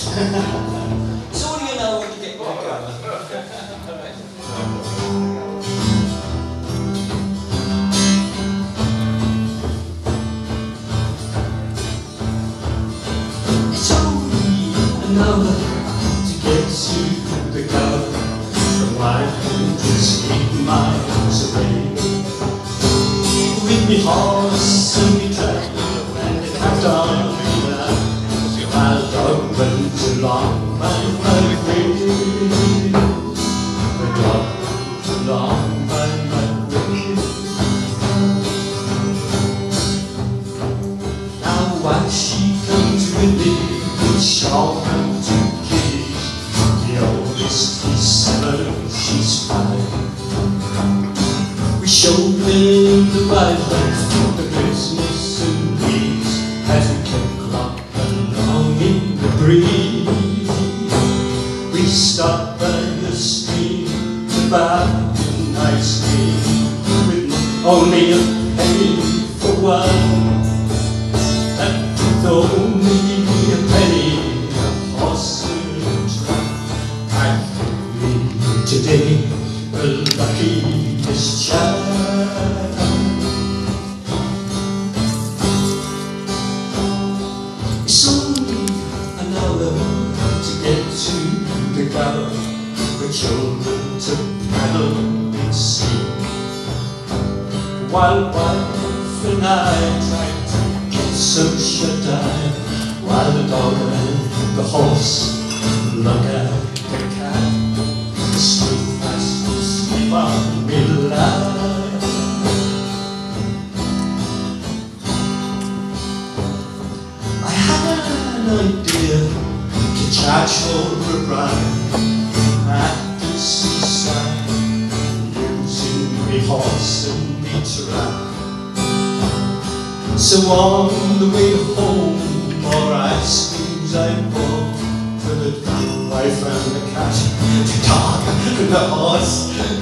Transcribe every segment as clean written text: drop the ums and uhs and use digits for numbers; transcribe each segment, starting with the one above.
It's only an hour to get back out. It's only an hour to get to the garden from 508 miles away. With me horse and me track and the Haddon, my dog went along my way. The dog went along my way. Now why she comes with me, shawl and 2 kitties. The oldest is 7, she's 5. We showed them the wildlife, the business and weeds, as we kept clocking along in the breeze. We stopped by the stream to buy an ice cream with only a penny for one. That with only a penny, a horse and truck. I think today the luckiest child. It's only an hour to get to the garden for children to paddle and see. While wife and I tried to get some shut-eye, while the dog and the horse look at the cat, sleep fast asleep on me line. I had an idea to charge for a ride at the seaside, using me horse and me trap. So on the way home, more ice creams I bought for the wife and the cat, the dog and the horse,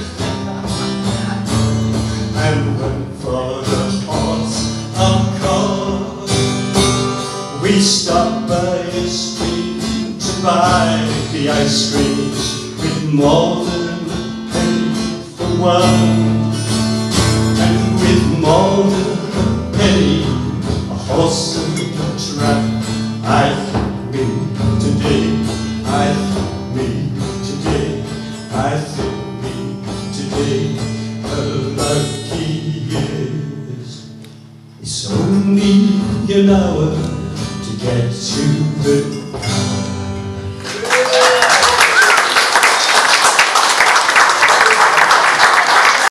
and went for the horse, of course. We stopped by a stream to buy the ice creams with more than a penny for one, and with more than a penny, a horse and a trap. I think me today, I think me today, I think me today, the luckiest. It's only an hour to get to the